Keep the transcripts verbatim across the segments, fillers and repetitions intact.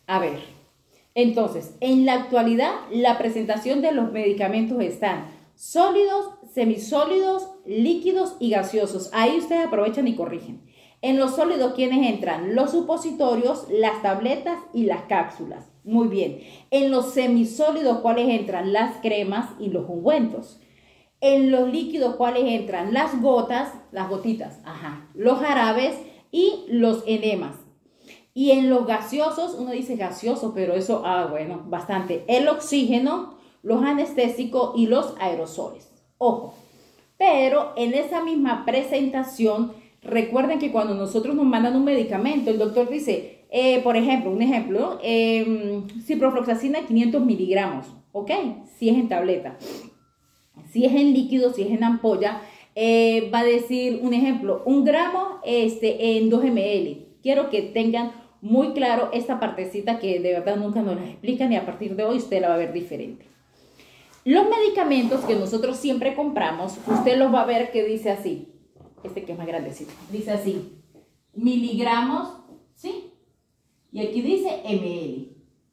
A ver, entonces, en la actualidad, la presentación de los medicamentos están sólidos, semisólidos, líquidos y gaseosos. Ahí ustedes aprovechan y corrigen. En los sólidos, ¿quiénes entran? Los supositorios, las tabletas y las cápsulas. Muy bien. En los semisólidos, ¿cuáles entran? Las cremas y los ungüentos. En los líquidos, ¿cuáles entran? Las gotas, las gotitas, ajá, los jarabes y los enemas. Y en los gaseosos, uno dice gaseoso, pero eso, ah, bueno, bastante. El oxígeno, los anestésicos y los aerosoles. Ojo, pero en esa misma presentación, recuerden que cuando nosotros nos mandan un medicamento, el doctor dice, eh, por ejemplo, un ejemplo, eh, ciprofloxacina quinientos miligramos, ¿ok? Si es en tableta. Si es en líquido, si es en ampolla, eh, va a decir, un ejemplo, un gramo este, en dos mililitros. Quiero que tengan muy claro esta partecita que de verdad nunca nos la explican y a partir de hoy usted la va a ver diferente. Los medicamentos que nosotros siempre compramos, usted los va a ver que dice así, este que es más grandecito, dice así, miligramos, ¿sí? Y aquí dice ml.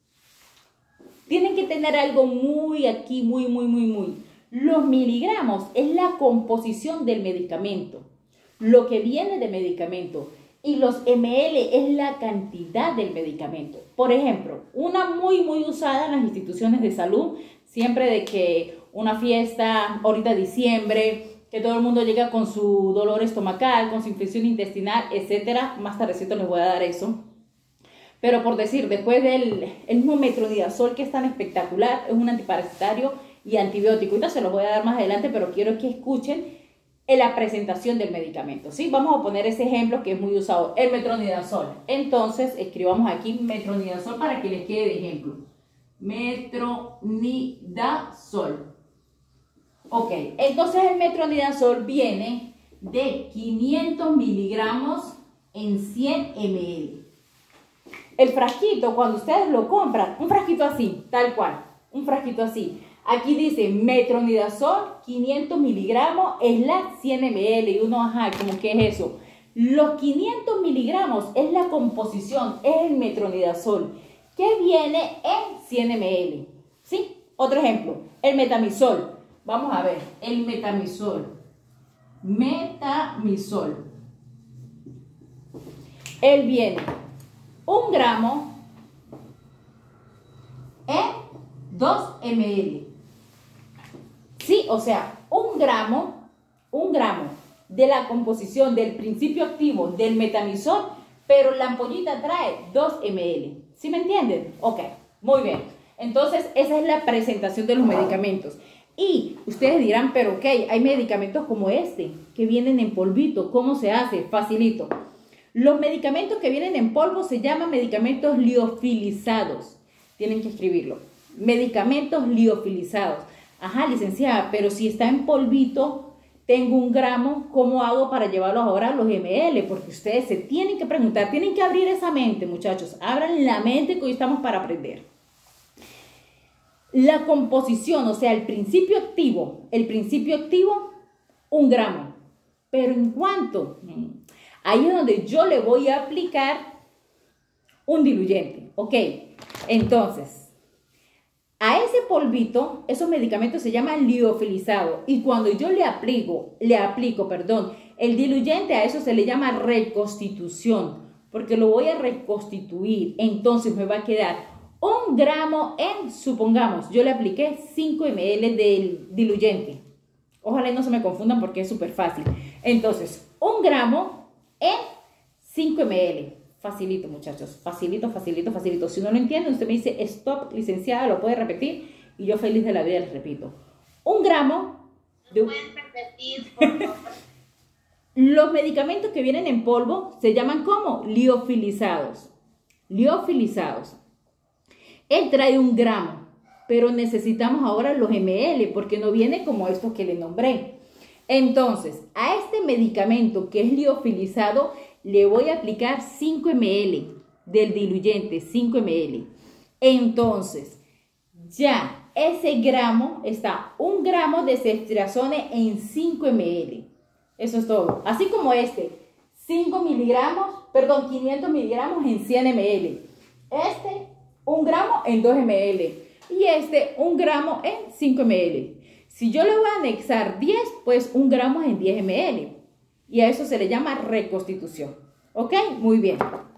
Tienen que tener algo muy aquí, muy, muy, muy, muy. Los miligramos es la composición del medicamento, lo que viene de medicamento. Y los ml es la cantidad del medicamento. Por ejemplo, una muy, muy usada en las instituciones de salud, siempre de que una fiesta, ahorita diciembre, que todo el mundo llega con su dolor estomacal, con su infección intestinal, etcétera. Más tardecito les voy a dar eso. Pero por decir, después del el mismo metronidazol, que es tan espectacular, es un antiparasitario y antibiótico. Ahorita se los voy a dar más adelante, pero quiero que escuchen en la presentación del medicamento, ¿sí? Vamos a poner ese ejemplo que es muy usado, el metronidazol. Entonces, escribamos aquí metronidazol para que les quede de ejemplo. Metronidazol. Ok, entonces el metronidazol viene de quinientos miligramos en cien mililitros. El frasquito, cuando ustedes lo compran, un frasquito así, tal cual, un frasquito así. Aquí dice metronidazol, quinientos miligramos, es la cien mililitros. Y uno, ajá, ¿cómo que es eso? Los quinientos miligramos es la composición, es el metronidazol, que viene en cien mililitros. ¿Sí? Otro ejemplo, el metamizol. Vamos a ver, el metamizol. Metamizol. Él viene un gramo en dos mililitros. Sí, o sea, un gramo, un gramo de la composición del principio activo del metamizol, pero la ampollita trae dos mililitros. ¿Sí me entienden? Ok, muy bien. Entonces, esa es la presentación de los medicamentos. Y ustedes dirán, pero ok, hay medicamentos como este, que vienen en polvito. ¿Cómo se hace? Facilito. Los medicamentos que vienen en polvo se llaman medicamentos liofilizados. Tienen que escribirlo. Medicamentos liofilizados. Ajá, licenciada, pero si está en polvito, tengo un gramo, ¿cómo hago para llevarlos ahora a los ml? Porque ustedes se tienen que preguntar, tienen que abrir esa mente, muchachos. Abran la mente que hoy estamos para aprender. La composición, o sea, el principio activo, el principio activo, un gramo. Pero ¿en cuánto? Ahí es donde yo le voy a aplicar un diluyente, ¿ok? Entonces, a ese polvito, esos medicamentos se llaman liofilizados. Y cuando yo le aplico, le aplico, perdón, el diluyente, a eso se le llama reconstitución. Porque lo voy a reconstituir. Entonces me va a quedar un gramo en, supongamos, yo le apliqué cinco mililitros del diluyente. Ojalá no se me confundan porque es súper fácil. Entonces, un gramo en cinco mililitros. Facilito, muchachos, facilito, facilito, facilito. Si no lo entienden, usted me dice, stop, licenciada, lo puede repetir. Y yo feliz de la vida les repito. Un gramo. ¿No pueden repetir, por favor? Los medicamentos que vienen en polvo se llaman ¿cómo? Liofilizados. Liofilizados. Él trae un gramo, pero necesitamos ahora los ml, porque no viene como estos que le nombré. Entonces, a este medicamento que es liofilizado, le voy a aplicar cinco mililitros del diluyente, cinco mililitros. Entonces, ya ese gramo está un gramo de ceftriaxone en cinco mililitros. Eso es todo. Así como este, cinco miligramos, perdón, quinientos miligramos en cien mililitros. Este, un gramo en dos mililitros y este un gramo en cinco mililitros. Si yo le voy a anexar diez, pues un gramo en diez mililitros. Y a eso se le llama reconstitución. ¿Ok? Muy bien.